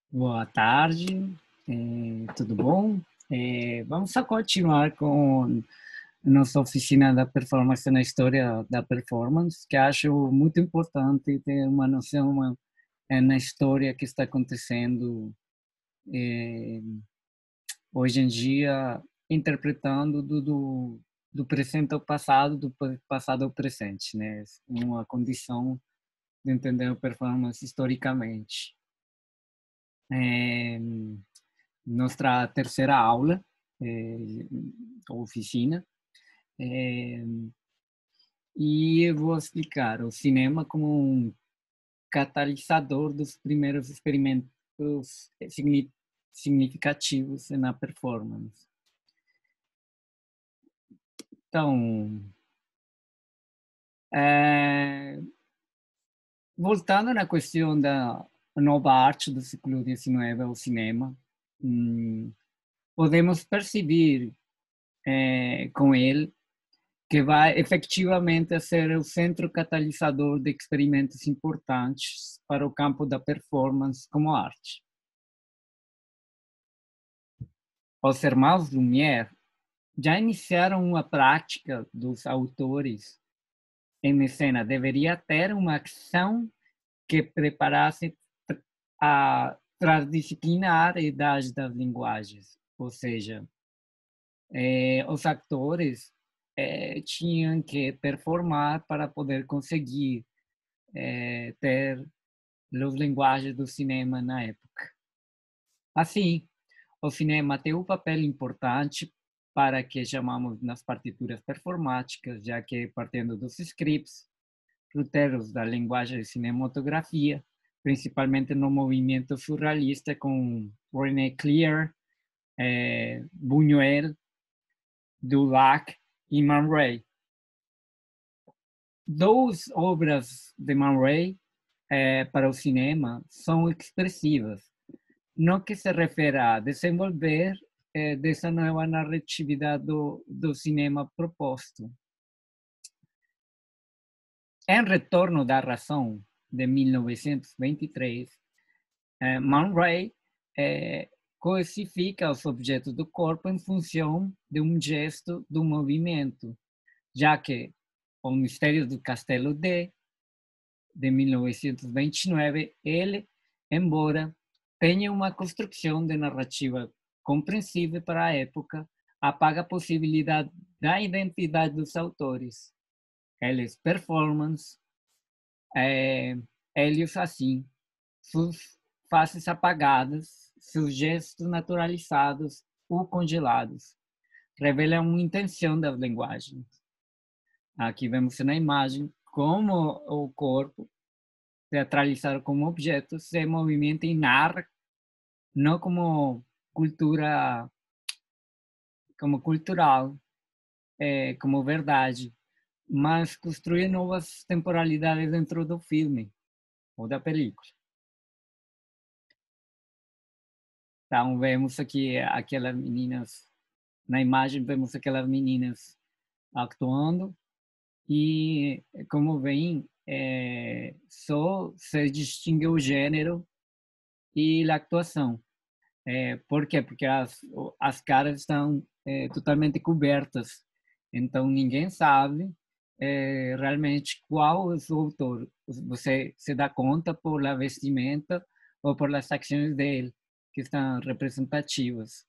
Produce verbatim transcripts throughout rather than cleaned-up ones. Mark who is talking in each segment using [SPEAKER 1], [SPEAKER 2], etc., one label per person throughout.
[SPEAKER 1] Boa tarde, eh, tudo bom? Eh, vamos a continuar com nossa oficina da performance na história da performance, que acho muito importante ter uma noção eh, na história que está acontecendo eh, hoje em dia, interpretando do, do, do presente ao passado, do passado ao presente, né? Uma condição de entender a performance historicamente. É, nossa terceira aula, é, oficina, é, e eu vou explicar o cinema como um catalisador dos primeiros experimentos significativos na performance. Então, é, voltando na questão da nova arte do século dezenove, o cinema, hum, podemos perceber é, com ele que vai efetivamente ser o centro catalisador de experimentos importantes para o campo da performance como arte. Os irmãos Lumière já iniciaram uma prática dos autores em cena, deveria ter uma ação que preparasse a transdisciplinaridade das linguagens, ou seja, eh, os atores eh, tinham que performar para poder conseguir eh, ter as linguagens do cinema na época. Assim, o cinema tem um papel importante para que chamamos nas partituras performáticas, já que partindo dos scripts, roteiros da linguagem de cinematografia, principalmente no movimento surrealista com René Clair, eh, Buñuel, Dulac e Man Ray. Duas obras de Man Ray eh, para o cinema são expressivas, no que se refere a desenvolver eh, dessa nova narratividade do, do cinema proposto. Em Retorno da Razão, de mil novecentos e vinte e três, eh, Man Ray eh, codifica os objetos do corpo em função de um gesto, do movimento, já que o Mistério do Castelo D, de mil novecentos e vinte e nove, ele, embora tenha uma construção de narrativa compreensível para a época, apaga a possibilidade da identidade dos autores. Eles performance, é, eles assim, suas faces apagadas, seus gestos naturalizados ou congelados, revelam uma intenção das linguagens. Aqui vemos na imagem como o corpo, teatralizado como objeto, se movimenta e narra, não como cultura, como cultural, é, como verdade, mas construir novas temporalidades dentro do filme ou da película. Então, vemos aqui aquelas meninas, na imagem vemos aquelas meninas atuando e, como vem, é, só se distingue o gênero e a atuação. É, por quê? Porque as, as caras estão é, totalmente cobertas, então ninguém sabe é, realmente qual é o autor. Você se dá conta por la vestimenta ou por las ações dele, que estão representativas.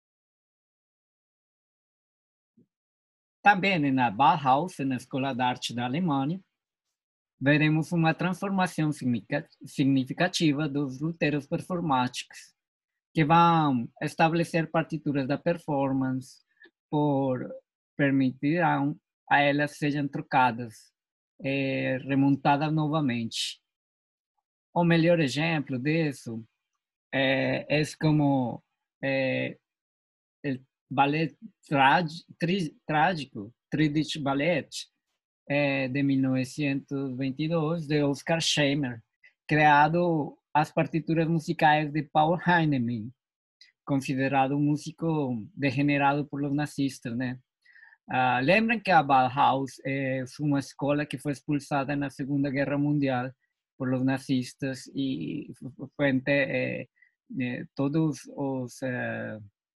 [SPEAKER 1] Também na Bauhaus, na Escola de Arte da Alemanha, veremos uma transformação significativa dos roteiros performáticos, que vão estabelecer partituras da performance por permitirão a elas sejam trocadas, eh, remontadas novamente. O melhor exemplo disso é, é como é, o ballet trágico, Trident Ballet, é, de mil novecentos e vinte e dois, de Oscar Schemmer, criado as partituras musicais de Paul Hindemith, considerado um músico degenerado por los nazistas, né? Ah, lembram que a Bauhaus é uma escola que foi expulsada na Segunda Guerra Mundial por los nazistas e foi é, eh, todos os eh,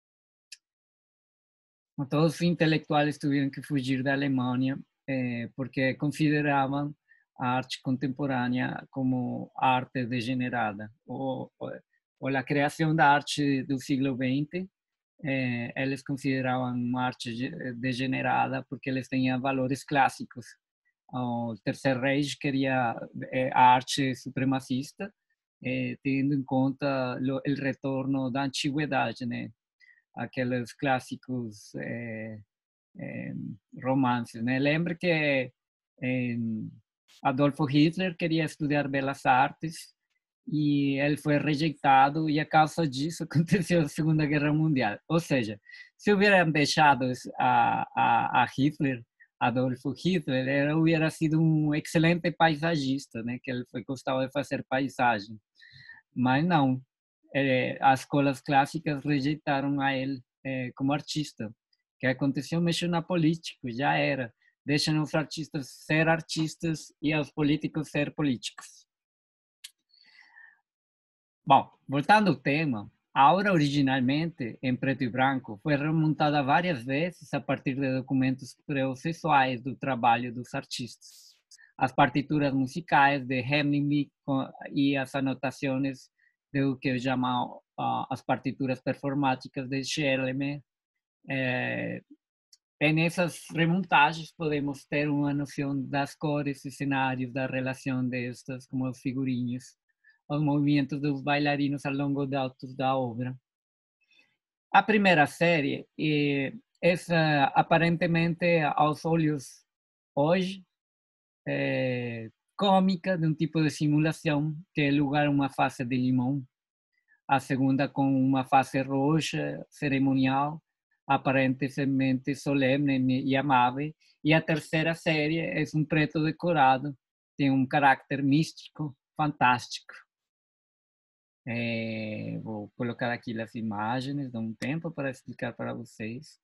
[SPEAKER 1] todos os intelectuais tiveram que fugir da Alemanha eh, porque consideravam a arte contemporânea como arte degenerada ou, ou, ou a criação da arte do século vinte. Eh, eles consideravam uma arte degenerada porque eles tinham valores clássicos. O Terceiro Reich queria eh, a arte supremacista, eh, tendo em conta o retorno da antiguidade, né? Aqueles clássicos eh, eh, romances, né? Lembro que eh, Adolfo Hitler queria estudar belas artes e ele foi rejeitado e a causa disso aconteceu a Segunda Guerra Mundial. Ou seja, se hubieran deixado a, a, a Hitler, Adolfo Hitler, ele hubiera sido um excelente paisagista, né? Que ele foi gostava de fazer paisagem, mas não. Eh, as escolas clássicas rejeitaram a ele eh, como artista. O que aconteceu mexeu na política, já era. Deixam os artistas ser artistas e os políticos ser políticos. Bom, voltando ao tema, a obra originalmente em preto e branco foi remontada várias vezes a partir de documentos processuais do trabalho dos artistas. As partituras musicais de Hemingway e as anotações do que eu chamo uh, as partituras performáticas de Schellemer. É, e nessas remontagens podemos ter uma noção das cores e cenários, da relação destas, como os figurinhos, os movimentos dos bailarinos ao longo da, da obra. A primeira série é, é aparentemente, aos olhos hoje, é, cômica, de um tipo de simulação, que é lugar uma face de limão. A segunda com uma face roxa, cerimonial, aparentemente solene e amável. E a terceira série é um preto decorado, tem um caráter místico, fantástico. É, vou colocar aqui as imagens, dá um tempo para explicar para vocês.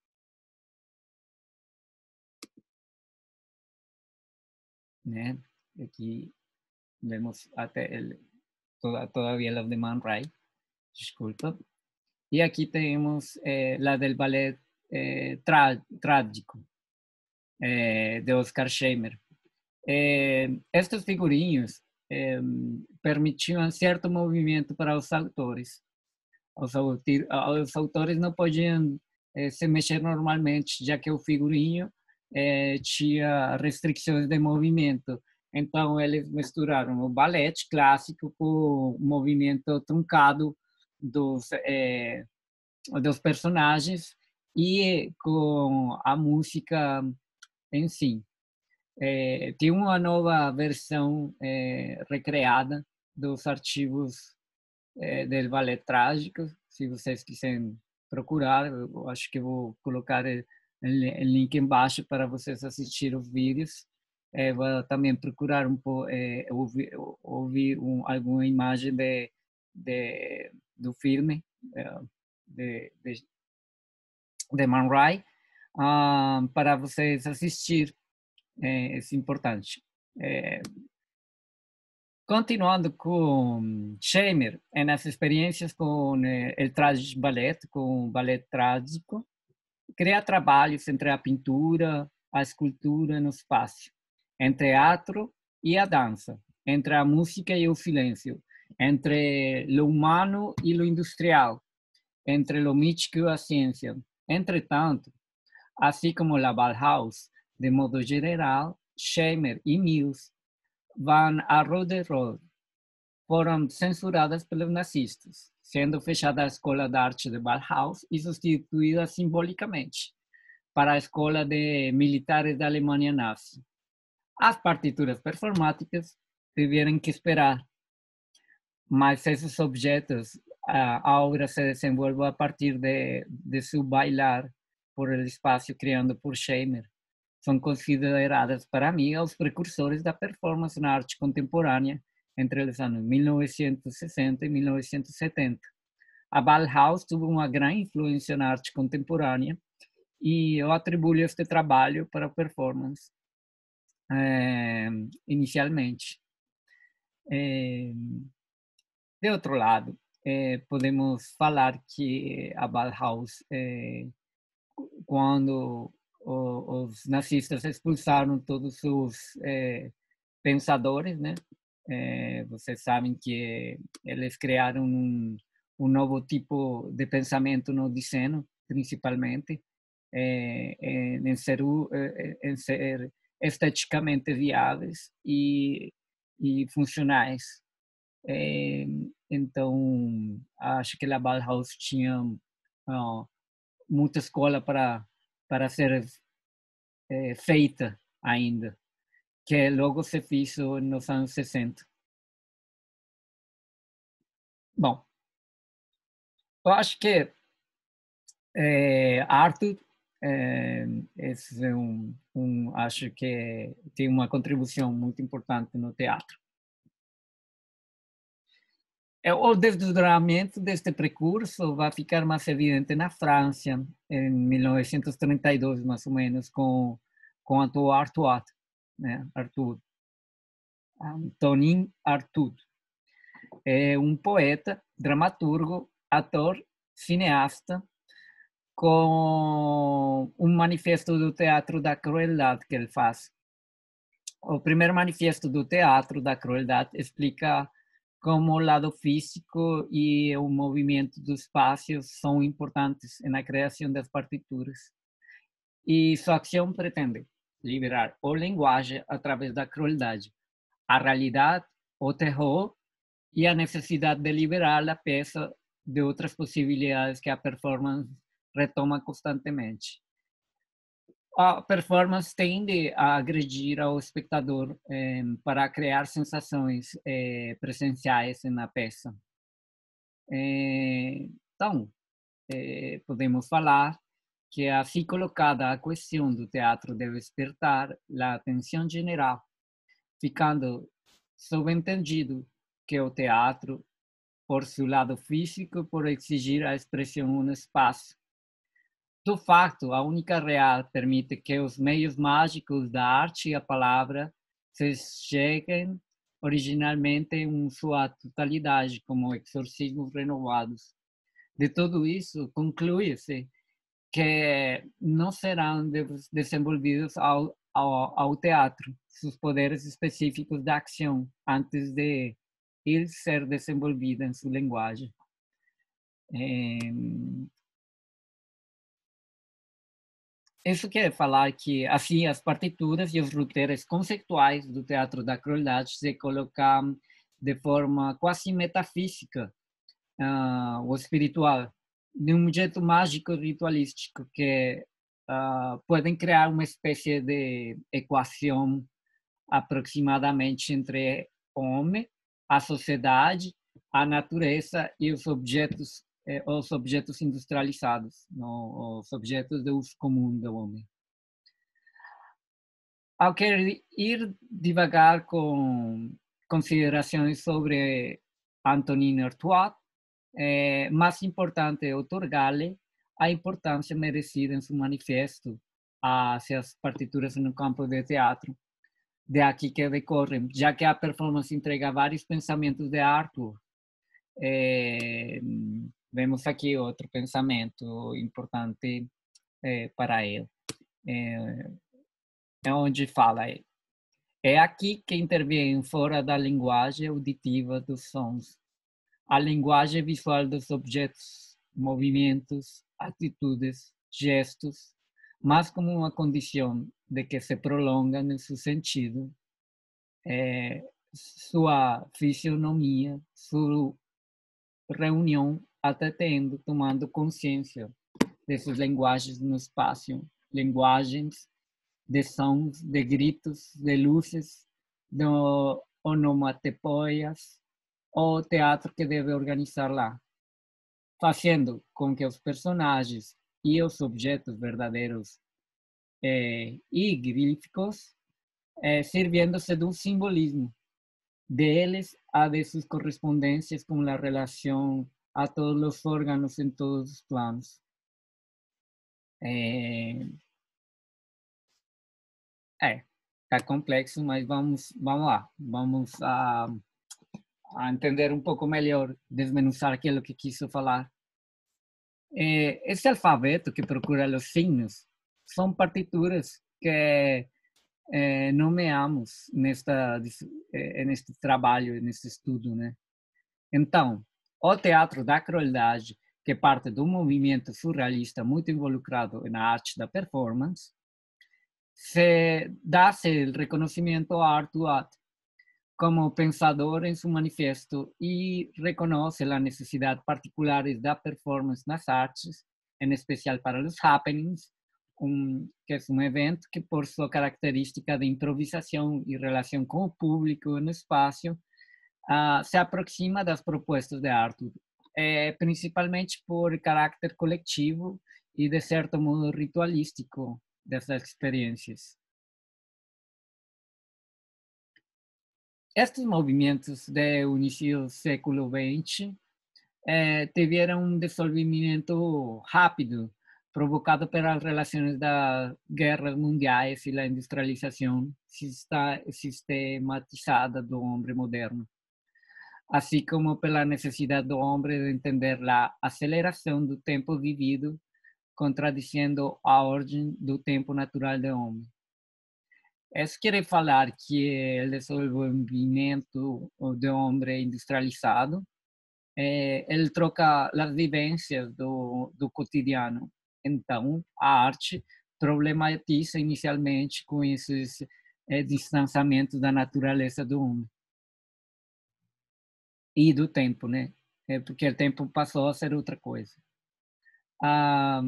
[SPEAKER 1] Né? Aqui vemos até el, toda, todavía las de Man Ray, desculpa. E aqui temos eh, la del ballet eh, trágico, eh, de Oscar Schemmer. Eh, estes figurinhos eh, permitiam certo movimento para os autores. Os, os autores não podiam eh, se mexer normalmente, já que o figurinho eh, tinha restrições de movimento. Então, eles misturaram o ballet clássico com o movimento truncado dos, eh, dos personagens e com a música em si. É, tem uma nova versão é, recriada dos arquivos é, do Ballet Trágico, se vocês quiserem procurar, eu acho que vou colocar o link embaixo para vocês assistirem os vídeos. É, vou também procurar um pouco, é, ouvir, ouvir um, alguma imagem de, de, do filme é, de, de, de Man Ray uh, para vocês assistir. É, é importante. É, continuando com Schemmer, nas experiências com eh, o trágico ballet, com o ballet trágico, cria trabalhos entre a pintura, a escultura no espaço, entre teatro e a dança, entre a música e o silêncio, entre o humano e o industrial, entre o mítico e a ciência. Entretanto, assim como a Bauhaus, de modo geral, Schemmer e Mills vão a rodeio. Foram censuradas pelos nazistas, sendo fechada a Escola de Arte de Bauhaus e substituída simbolicamente para a Escola de Militares da Alemanha Nazi. As partituras performáticas tiveram que esperar, mas esses objetos, a obra se desenvolve a partir de, de seu bailar por el espaço criado por Schemmer. São consideradas, para mim, os precursores da performance na arte contemporânea entre os anos mil novecentos e sessenta e mil novecentos e setenta. A Bauhaus teve uma grande influência na arte contemporânea e eu atribuo este trabalho para a performance eh, inicialmente. Eh, de outro lado, é, podemos falar que a Bauhaus, é, quando o, os nazistas expulsaram todos os é, pensadores, né? É, vocês sabem que eles criaram um, um novo tipo de pensamento no desenho, principalmente, é, em, ser, em ser esteticamente viáveis e, e funcionais. É, então, acho que a Bauhaus tinha ó, muita escola para, para ser é, feita ainda, que logo se fez nos anos sessenta. Bom, eu acho que é, Arthur é, esse é um, um, acho que tem uma contribuição muito importante no teatro. É, o desdobramento deste percurso vai ficar mais evidente na França, em mil novecentos e trinta e dois, mais ou menos, com, com o Artaud, né? Artaud. Antonin Artaud. É um poeta, dramaturgo, ator, cineasta, com um manifesto do Teatro da Crueldade que ele faz. O primeiro manifesto do Teatro da Crueldade explica como o lado físico e o movimento dos espaços são importantes na criação das partituras. E sua ação pretende liberar a linguagem através da crueldade, a realidade, o terror e a necessidade de liberar a peça de outras possibilidades que a performance retoma constantemente. A performance tende a agredir ao espectador eh, para criar sensações eh, presenciais na peça. Eh, então, eh, podemos falar que, assim colocada, a questão do teatro deve despertar a atenção geral, ficando subentendido que o teatro, por seu lado físico, por exigir a expressão no espaço. Do facto, a única real permite que os meios mágicos da arte e a palavra se cheguem originalmente em sua totalidade, como exorcismos renovados. De tudo isso, conclui-se que não serão desenvolvidos ao, ao, ao teatro seus poderes específicos da ação antes de ele ser desenvolvido em sua linguagem. É, isso quer falar que, assim, as partituras e os roteiros conceituais do teatro da crueldade se colocam de forma quase metafísica, uh, ou espiritual, de um jeito mágico ritualístico que uh, podem criar uma espécie de equação aproximadamente entre o homem, a sociedade, a natureza e os objetos eh, os objetos industrializados, no, os objetos de uso comum do homem. Ao querer ir devagar com considerações sobre Antonin Artaud, é mais importante otorgar-lhe a importância merecida em seu manifesto hacia as partituras no campo de teatro, de aqui que decorrem, já que a performance entrega vários pensamentos de Arthur. É, vemos aqui outro pensamento importante é, para ele, é, é onde fala ele. É aqui que intervém fora da linguagem auditiva dos sons, a linguagem visual dos objetos, movimentos, atitudes, gestos, mas como uma condição de que se prolonga no seu sentido, é, sua fisionomia, sua reunião, até tendo, tomando consciência dessas linguagens no espaço, linguagens de sons, de gritos, de luzes, de onomatopeias, o teatro que deve organizar lá, fazendo com que os personagens e os objetos verdadeiros eh, e gríficos eh, sirviendo-se de um simbolismo deles a de suas correspondências com a relação a todos os órgãos em todos os planos. É, é tá complexo, mas vamos, vamos lá, vamos a, a entender um pouco melhor, desmenuzar aquilo que quis falar. Eh, esse alfabeto que procura os signos são partituras que eh, nomeamos nesta, eh, neste trabalho, neste estudo, né? Então, o teatro da crueldade, que parte do movimento surrealista muito involucrado na arte da performance, se dá-se o reconhecimento a Artaud como pensador em seu manifesto e reconhece a necessidade particular da performance nas artes, em especial para os happenings, um, que é um evento que, por sua característica de improvisação e relação com o público no espaço, uh, se aproxima das propostas de arte, é, principalmente por caráter coletivo e, de certo modo, ritualístico dessas experiências. Estes movimentos do início do século vinte eh, tiveram um desenvolvimento rápido, provocado pelas relações das guerras mundiais e a industrialização sistematizada do homem moderno, assim como pela necessidade do homem de entender a aceleração do tempo vivido, contradizendo a ordem do tempo natural do homem. Isso quer falar que o desenvolvimento do homem industrializado, eh, ele troca as vivências do, do cotidiano. Então, a arte problematiza inicialmente com esses eh, distanciamentos da natureza do homem e do tempo, né? É porque o tempo passou a ser outra coisa. Ah,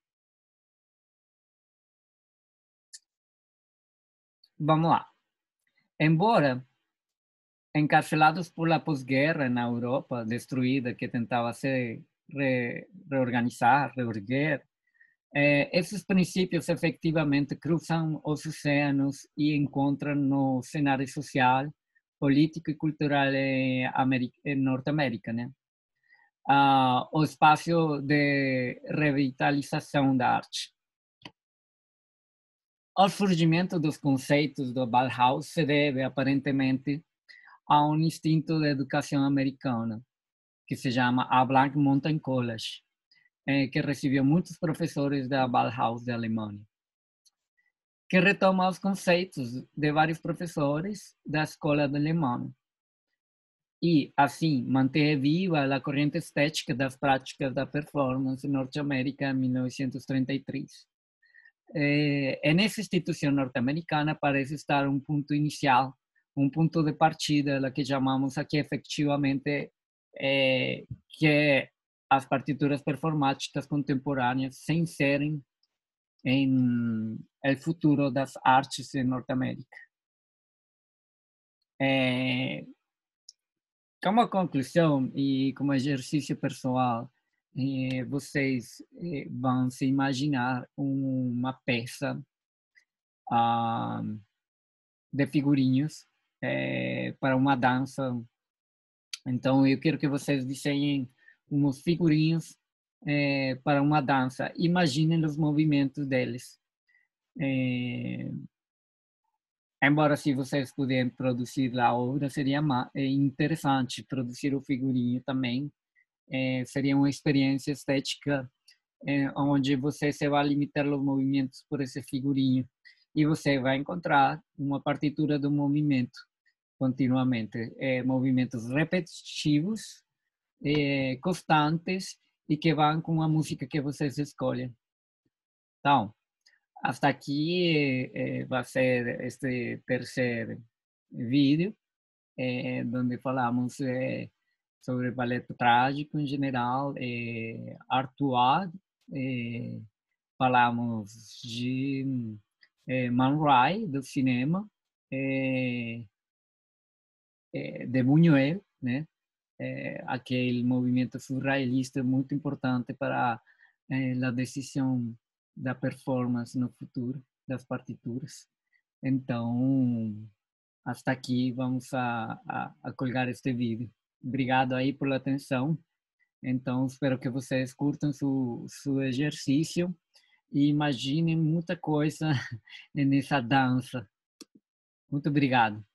[SPEAKER 1] vamos lá. Embora encarcelados por la pós-guerra na Europa, destruída, que tentava se re, reorganizar, reerguer, eh, esses princípios efetivamente cruzam os oceanos e encontram no cenário social, político e cultural em, em Norte-América, né? Ah, o espaço de revitalização da arte. O surgimento dos conceitos do Bauhaus se deve, aparentemente, a um instinto de educação americana, que se chama a Black Mountain College, eh, que recebeu muitos professores da Bauhaus da Alemanha, que retoma os conceitos de vários professores da escola alemã e, assim, mantém viva a corrente estética das práticas da performance norte-americana em mil novecentos e trinta e três. Eh, nessa instituição norte-americana parece estar um ponto inicial, um ponto de partida, a que chamamos aqui efetivamente é, que é as partituras performáticas contemporâneas se inserem em el futuro das artes em Norte-América. É, como conclusão e como exercício pessoal, é, vocês é, vão se imaginar uma peça ah, de figurinhos é, para uma dança. Então, eu quero que vocês desenhem uns figurinhos é, para uma dança. Imaginem os movimentos deles. É, embora, se vocês puderem produzir a obra, seria interessante produzir o figurinho também. É, seria uma experiência estética é, onde você se vai limitar os movimentos por esse figurinho e você vai encontrar uma partitura do movimento continuamente, é, movimentos repetitivos, é, constantes e que vão com a música que vocês escolhem. Então, hasta aqui eh, vai ser este terceiro vídeo, eh, onde falamos eh, sobre ballet trágico em geral, eh, Artaud, eh, falamos de eh, Man Ray, do cinema, eh, eh, de Buñuel, né? Eh, aquele movimento surrealista muito importante para eh, a decisão da performance no futuro das partituras. Então, hasta aqui vamos a, a, a colgar este vídeo. Obrigado aí pela atenção. Então, espero que vocês curtam seu, seu exercício e imaginem muita coisa nessa dança. Muito obrigado.